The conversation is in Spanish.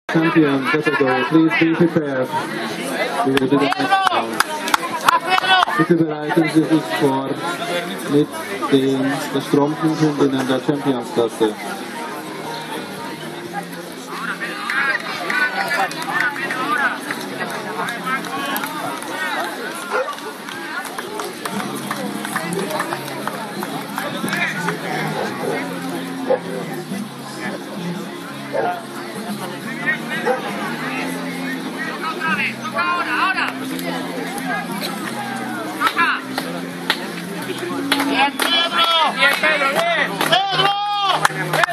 Champion category, please be prepared. We will do the next round. Bitte bereiten Sie sich vor mit der Stromhundinnen der Championsklasse. Toca ahora. Toca. Bien, Pedro. Bien, Pedro, bien. Pedro.